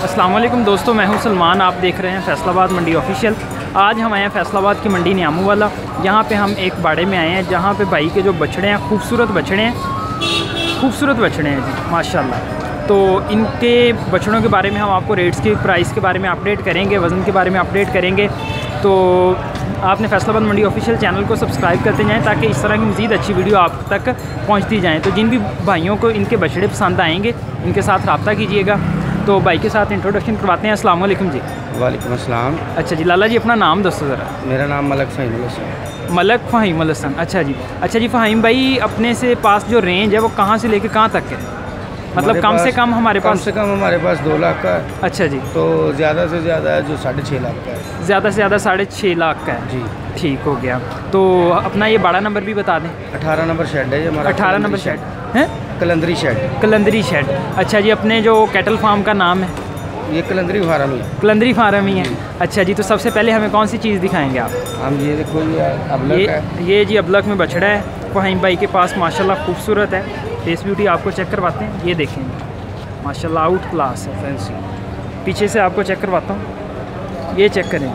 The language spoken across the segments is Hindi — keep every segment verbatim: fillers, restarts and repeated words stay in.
अस्सलाम वालेकुम दोस्तों, मैं हूं सलमान। आप देख रहे हैं फैसलाबाद मंडी ऑफिशियल। आज हम आए हैं फैसलाबाद की मंडी न्यामू वाला। यहाँ पे हम एक बाड़े में आए हैं जहाँ पे भाई के जो बछड़े हैं, खूबसूरत बछड़े हैं, खूबसूरत बछड़े हैं जी माशाल्लाह। तो इनके बछड़ों के बारे में हम आपको रेट्स की, प्राइस के बारे में अपडेट करेंगे, वज़न के बारे में अपडेट करेंगे। तो आपने फैसलाबाद मंडी ऑफिशियल चैनल को सब्सक्राइब करते जाएं ताकि इस तरह की मज़ीद अच्छी वीडियो आप तक पहुँचती जाएँ। तो जिन भी भाइयों को इनके बछड़े पसंद आएँगे इनके साथ रब्ता कीजिएगा। तो भाई के साथ इंट्रोडक्शन करवाते हैं। अस्सलाम वालेकुम जी। वालेकुम अस्सलाम। अच्छा जी, लाला जी अपना नाम दसो ज़रा। मेरा नाम मलक फ़हीमुल हसन। मलक फ़हीमुल हसन। अच्छा जी, अच्छा जी फ़हीम भाई, अपने से पास जो रेंज है वो कहाँ से लेके कहाँ तक है? मतलब कम से कम हमारे पास कम से कम हमारे पास दो लाख का है। अच्छा जी। तो ज़्यादा से ज़्यादा जो साढ़े छः लाख का है। ज़्यादा से ज़्यादा साढ़े छः लाख का है जी, ठीक हो गया। तो अपना ये बड़ा नंबर भी बता दें। अठारह नंबर शेड है ये हमारा। अठारह नंबर शेड है, कलंदरी शेड। कलंदरी शेड। अच्छा जी, अपने जो कैटल फार्म का नाम है? ये कलंदरी फार्म ही है। कलंदरी फार्म ही है। अच्छा जी, तो सबसे पहले हमें कौन सी चीज़ दिखाएंगे आप? हम ये देखो, ये अबलक ये है। ये जी अबलक में बछड़ा है फ़हीम भाई के पास, माशाल्लाह खूबसूरत है। फेस ब्यूटी आपको चेक करवाते हैं। ये देखें माशाल्लाह आउट क्लास है, फैंसी। पीछे से आपको चेक करवाता हूँ, ये चेक करें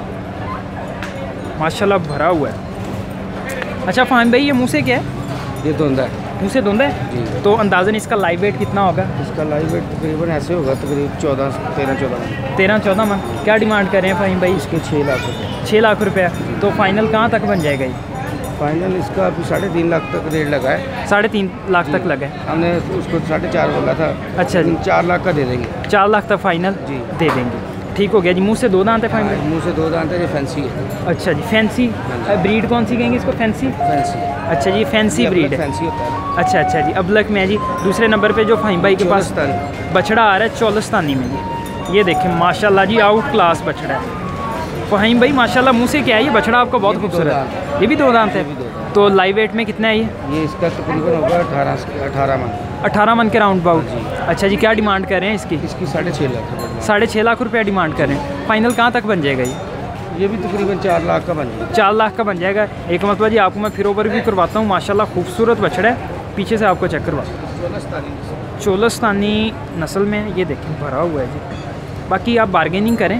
माशाल्लाह भरा हुआ है। अच्छा फ़हीम भाई, ये मुँह से क्या है? ये धुंधा है। मुँह से धुंधा है जी। तो अंदाज़न इसका लाइव वेट कितना होगा? इसका लाइव वेट तकरीबन ऐसे होगा, तकरीबन चौदह तेरह चौदह तेरह चौदह मन। क्या डिमांड कर रहे हैं फ़हीम भाई? इसके छः लाख रुपये। छः लाख रुपया। तो फाइनल कहाँ तक बन जाएगा ये? फाइनल इसका अभी साढ़े तीन लाख तक रेट लगा है। साढ़े तीन लाख तक लगा है। हमने उसको साढ़े चार बोला था। अच्छा जी, चार लाख का दे देंगे। चार लाख तक फाइनल जी दे देंगे। ठीक हो गया जी। मुँह से दो दांत है फ़हीम भाई? मुँह से दो दांत है, ये फैंसी है। अच्छा जी, फैंसी ब्रीड कौन सी कहेंगे इसको? फैंसी। फैंसी। अच्छा जी, फैंसी ब्रीड है। फैंसी होता है। अच्छा अच्छा जी, अबलक में है जी। दूसरे नंबर पे जो फ़हीम भाई के पास चौलस्तानी बछड़ा आ रहा है, चौलस्तानी में जी। ये देखें माशाल्लाह जी, आउट क्लास बछड़ा है फ़हीम भाई माशाल्लाह। मुँह से क्या है ये बछड़ा आपका? बहुत खूबसूरत है। ये भी दो दांत है। तो लाइव वेट में कितना है ये? ये इसका तकरीबन होगा अठारह अठारह मन। अठारह मन के राउंड बाउट। अच्छा जी, क्या डिमांड कर रहे हैं इसकी? इसकी साढ़े छः लाख रुपये। साढ़े छः लाख रुपया डिमांड कर रहे हैं। फाइनल कहाँ तक बन जाएगा ये? ये भी तकरीबन चार लाख का बन जाएगा। चार लाख का बन जाएगा। एक मतलब जी आपको मैं फिर ओवर भी करवाता हूँ। माशाल्लाह खूबसूरत बछड़ा है। पीछे से आपको चेक करवाता हूँ। चोलस्तानी नस्ल में ये देखें भरा हुआ है जी। बाकी आप बारगेनिंग करें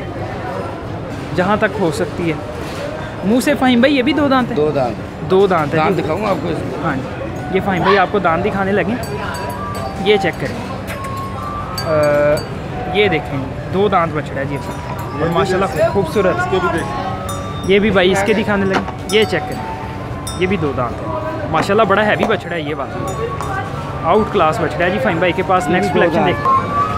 जहाँ तक हो सकती है। मुँह से फ़हीम भाई ये भी दो दांत है? दो दांत। दो दांत है। दांत दिखाऊंगा आपको इसमें। हाँ जी, ये फ़हीम भाई आपको दांत दिखाने लगे। ये चेक करें, आ, ये देखें दो दांत बछड़ा है जी और माशाल्लाह खूबसूरत। ये भी भाई इसके दिखाने लगे। ये चेक करें, ये भी दो दांत है माशाल्लाह। बड़ा हैवी बछड़ा है ये बात, आउट क्लास बछड़ा है जी फ़हीम भाई के पास। नेक्स्ट कलेक्शन देख।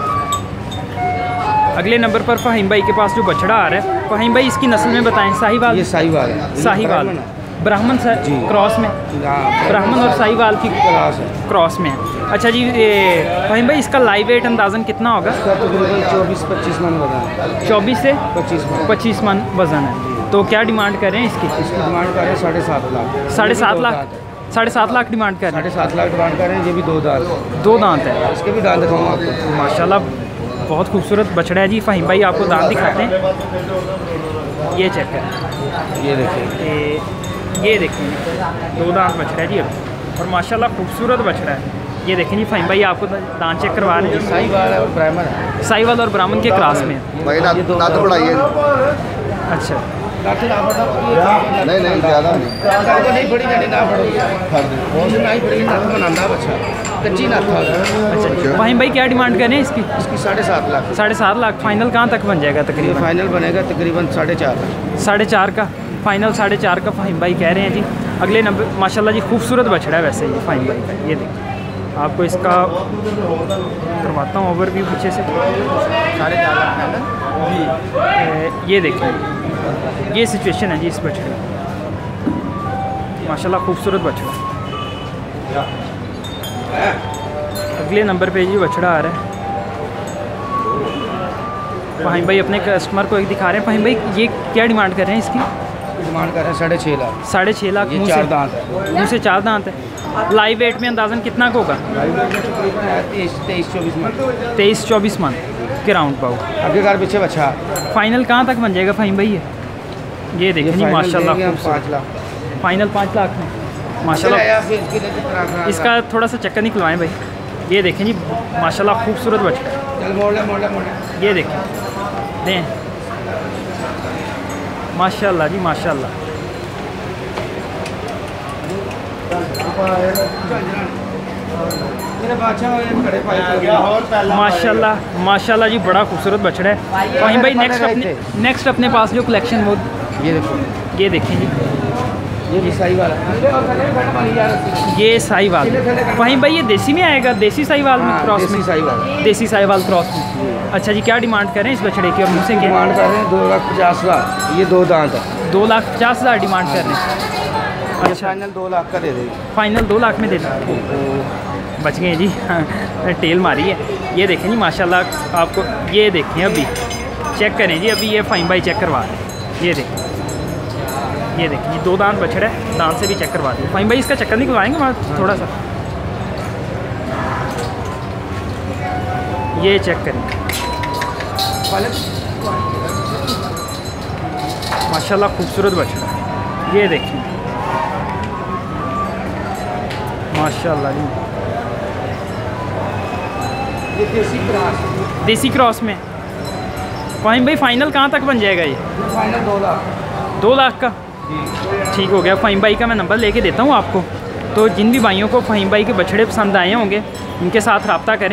अगले नंबर पर फ़हीम भाई के पास जो बछड़ा आ रहा है, फ़हीम भाई इसकी नस्ल में बताएं। साहिवाल? ये साहिवाल है। साहिवाल ब्राह्मण सर जी, क्रॉस में। ब्राह्मण और साहिवाल की क्रॉस है। क्रॉस में है। अच्छा जी, ये फ़हीम भाई इसका लाइव वेट अंदाज़न कितना होगा? इसका तकरीबन चौबीस पच्चीस मन वजन है। चौबीस से पच्चीस मन पच्चीस मन वज़न है। तो क्या डिमांड कर रहे हैं इसकी? इसकी डिमांड कर रहे हैं साढ़े सात लाख। साढ़े सात लाख साढ़े सात लाख डिमांड कर रहे साढ़े सात लाख डिमांड कर रहे हैं। ये भी दो दांत हैं। दो दांत है। इसके भी दांत दिखाऊंगा आपको। माशाल्लाह बहुत खूबसूरत बछड़ा है जी। फ़हीम भाई आपको दांत दिखाते हैं। ये चेक करें, ये देखिए, ये ये देखें दो दांत बछड़ा है जी अब, और माशाल्लाह खूबसूरत बछड़ा है। ये देखें जी फ़हीम भाई आपको दांत चेक करवा रहे हैं। साहिवाल और ब्राह्मण है। साहिवाल और ब्राह्मण के क्रॉस में है। ये दो दांत बढ़ाइए। अच्छा नहीं नहीं ज़्यादा नहीं, नहीं पड़ी जानी ना पड़ी नहीं पड़ी ना बनाना बच्चा कच्ची ना था। अच्छा फ़हीम भाई क्या डिमांड कर रहे हैं इसकी? इसकी साढ़े सात लाख। साढ़े सात लाख। फाइनल कहाँ तक बन जाएगा तकरीबन? फाइनल बनेगा तकरीबन साढ़े चार लाख। साढ़े चार का फाइनल, साढ़े चार का फ़हीम भाई कह रहे हैं जी। अगले नंबर माशाल्लाह जी खूबसूरत बछड़ा है वैसे ये फ़हीम भाई का। ये देखिए आपको इसका करवाता हूँ ओवरव्यू पीछे से। साढ़े चार लाख। ये देखिए ये सिचुएशन है जी इस बछड़े की। माशाल्लाह खूबसूरत बछड़ा। अगले नंबर पे जी बछड़ा आ रहा है। फ़हीम भाई अपने कस्टमर को एक दिखा रहे हैं। फ़हीम भाई ये क्या डिमांड कर रहे हैं इसकी? डिमांड कर रहे हैं साढ़े छः लाख। साढ़े छः लाख। ये चार दांत है। मुँह से चार दांत है। लाइव वेट में अंदाज़न कितना का होगा? तेईस चौबीस मन। तेईस चौबीस मन के राउंड पाओ। आगे कार पीछे बच्चा। फाइनल कहाँ तक बन जाएगा फ़हीम भाई ये? ये देखिए जी माशाल्लाह पाँच लाख। फाइनल पाँच लाख में माशाल्लाह। इसका थोड़ा सा चक्कर निकलवाएं भाई। ये देखें जी माशाल्लाह खूबसूरत बछड़ा है। चल मोड़ ले मोड़ ले मोड़ ले। ये देखिए दें, माशाल्लाह जी माशाल्लाह। माशाल्लाह माशाल्लाह जी, बड़ा खूबसूरत बछड़ा है। वहीं भाई नेक्स्ट अपने नेक्स्ट अपने पास जो कलेक्शन वो ये देखो, ये देखें जी, ये साहीवाल, ये साहीवाल। वहीं भाई ये देसी में आएगा, देसी साहीवाल में क्रॉस में, साहीवाल, देसी साहीवाल क्रॉस में। अच्छा जी, क्या डिमांड कर रहे हैं इस बछड़े की और मुझसे क्या डिमांड कर रहे हैं? दो लाख पचास हज़ार, ये दो दांत है। दो लाख पचास हज़ार डिमांड कर रहे हैं। अच्छा, फाइनल दो लाख का दे देंगे। फाइनल दो लाख में दे दें। बच गए जी, हाँ, टेल मारी है। ये देखें जी माशाल्लाह, आपको ये देखें, अभी चेक करें जी, अभी ये फाइन बाई चेक करवा रहे हैं। ये देखें, ये देखें, ये दो दांत बछड़ा है, दांत से भी चेक करवा दिए। फाइन भाई इसका चक्कर निकलवाएंगे वहाँ थोड़ा सा, ये चेक करें माशाल्लाह, खूबसूरत बछड़ा। ये देखें माशाल्लाह जी, ये देसी क्रॉस, देसी क्रॉस में। फाइन भाई फाइनल कहाँ तक बन जाएगा ये? फाइनल दो लाख। दो लाख का ठीक हो गया। फ़हीम भाई का मैं नंबर लेके देता हूँ आपको, तो जिन भी भाइयों को फ़हीम भाई के बछड़े पसंद आए होंगे उनके साथ रब्ता करें।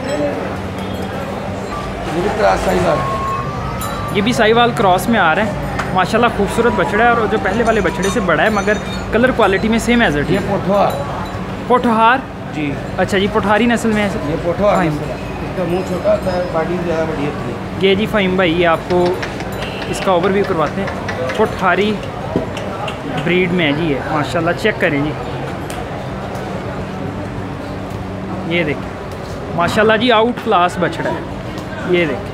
ये भी क्रॉस साहीवाल, ये भी साहीवाल क्रॉस में आ रहा है। माशाल्लाह खूबसूरत बछड़ा है, और जो पहले वाले बछड़े से बड़ा है, मगर कलर क्वालिटी में सेम एज इट ये है। पोठवार पोठहार जी। अच्छा जी, पोठारी नस्ल में है। ये पोठवार, इसका मुंह छोटा होता है, बॉडी ज़्यादा बड़ी होती है। ये जी फ़हीम भाई, ये आपको इसका ओवरव्यू करवाते हैं। पोठारी ब्रीड में है जी ये, माशाल्लाह चेक करें जी। ये देखें माशाल्लाह जी, आउट क्लास बछड़ा है। ये देखें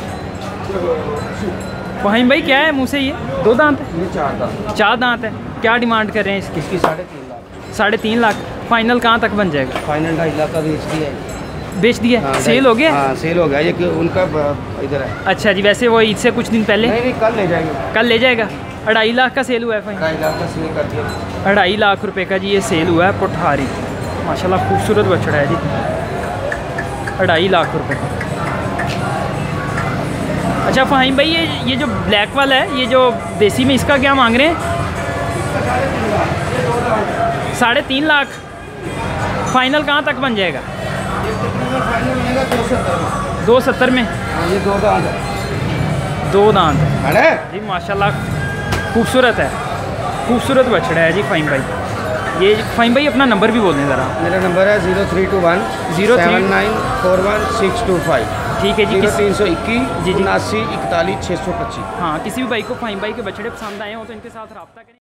फ़हीम भाई, क्या है मुँह से? ये दो दांत है? ये चार दांत, चार दांत है। क्या डिमांड कर रहे हैं इसकी? इसकी साढ़े तीन लाख। साढ़े तीन लाख। फाइनल कहाँ तक बन जाएगा? फाइनल ढाई लाख का बेच दिया है। बेच दिया? हाँ, सेल हो गया? हाँ सेल हो गया, ये कि उनका इधर है। अच्छा जी, वैसे वो ईद से कुछ दिन पहले? नहीं नहीं, कल ले जाएंगे। कल ले जाएगा। अढ़ाई लाख का सेल हुआ है फ़हीम? ढाई लाख का सेल कर दिया। अढ़ाई लाख रुपए का जी ये सेल हुआ है। पोठारी माशाल्लाह खूबसूरत बछड़ा है जी, अढ़ाई लाख रुपए। अच्छा फ़हीम भाई, ये ये जो ब्लैक वाला है, ये जो देसी में, इसका क्या मांग रहे हैं? साढ़े तीन लाख। फाइनल कहाँ तक बन जाएगा? दो सत्तर में। ये दो दांत है। दो दांत अरे जी माशाल्लाह, खूबसूरत है, खूबसूरत बछड़ा है जी फ़हीम भाई। ये फ़हीम भाई अपना नंबर भी बोल दें ज़रा। मेरा नंबर है zero three two one zero three seven nine four one six two five. ठीक है जी, जीरो किस तीन सौ इक्कीस जी जी उनासी इकतालीस छः सौ पच्चीस। हाँ, किसी भी भाई को फ़हीम भाई के बछड़े पसंद आए हो तो इनके साथ रब्ता करें।